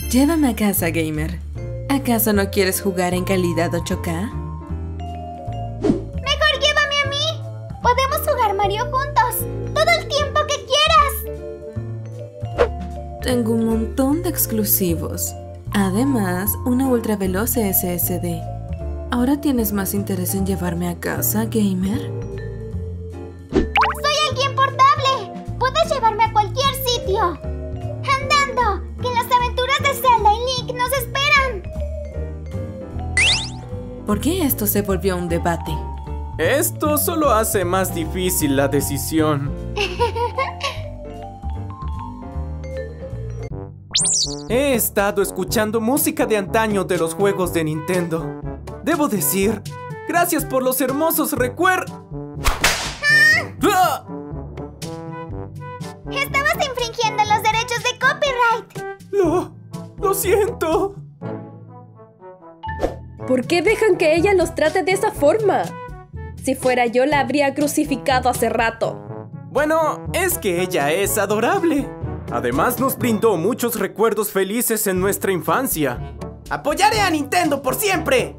Llévame a casa, gamer. ¿Acaso no quieres jugar en calidad 8K? Mejor llévame a mí. Podemos jugar Mario juntos, todo el tiempo que quieras. Tengo un montón de exclusivos. Además, una ultra veloz SSD. ¿Ahora tienes más interés en llevarme a casa, gamer? Soy alguien portable. Puedes llevarme a cualquier sitio. Andando, que las aventuras de Zelda y Link nos esperan. ¿Por qué esto se volvió un debate? Esto solo hace más difícil la decisión. He estado escuchando música de antaño de los juegos de Nintendo. Debo decir, gracias por los hermosos recuerdos. ¡Ah! Estabas infringiendo los derechos de copyright. Lo siento. ¿Por qué dejan que ella los trate de esa forma? Si fuera yo, la habría crucificado hace rato. Bueno, es que ella es adorable. Además, nos brindó muchos recuerdos felices en nuestra infancia. ¡Apoyaré a Nintendo por siempre!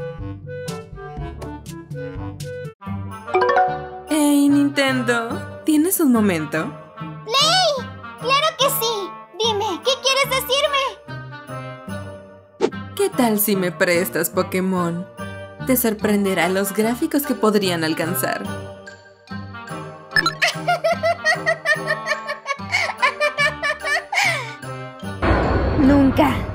¡Hey, Nintendo! ¿Tienes un momento? ¡Ley! ¡Claro que sí! Dime, ¿qué quieres decirme? ¿Qué tal si me prestas Pokémon? Te sorprenderá los gráficos que podrían alcanzar. Nunca.